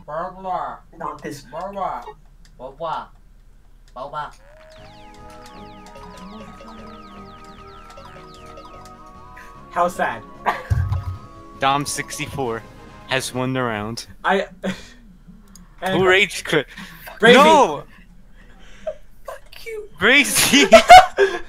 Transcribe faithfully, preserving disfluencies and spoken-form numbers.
Boba. Not this. Boba. Boba. Boba. How sad. Dom sixty-four has won the round. I. And Who rage quit? Brazy. No! Fuck you. Brazy!